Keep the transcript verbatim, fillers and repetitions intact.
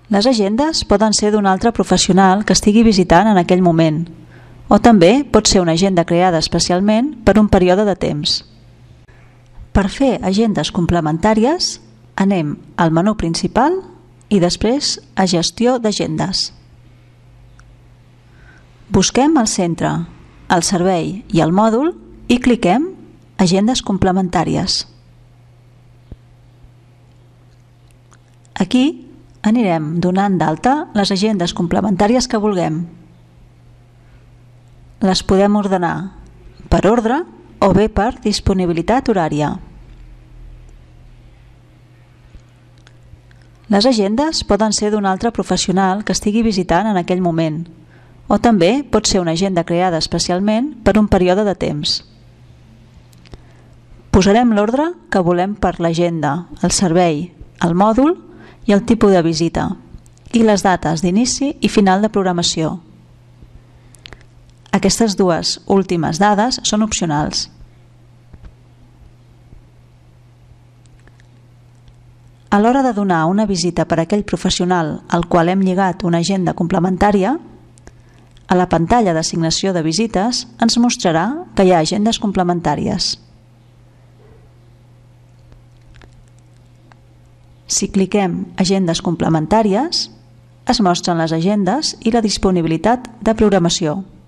Les agendes poden ser d'un altre professional que estigui visitant en aquell moment, o també pot ser una agenda creada especialment per un període de temps. Per fer agendes complementàries, anem al menú principal i després a Gestió d'agendes. Busquem el centre, el servei i el mòdul i cliquem Agendes complementàries. Aquí anirem donant d'alta les agendes complementàries que vulguem. Les podem ordenar per ordre o bé per disponibilitat horària. Les agendes poden ser d'un altre professional que estigui visitant en aquell moment, o també pot ser una agenda creada especialment per un període de temps. Posarem l'ordre que volem per l'agenda, el servei, el mòdul i el tipus de visita, i les dates d'inici i final de programació. Aquestes dues últimes dades són opcionals. A l'hora de donar una visita per a aquell professional al qual hem lligat una agenda complementària, a la pantalla d'assignació de visites ens mostrarà que hi ha agendes complementàries. Si cliquem Agendes complementàries, es mostren les agendes i la disponibilitat de programació.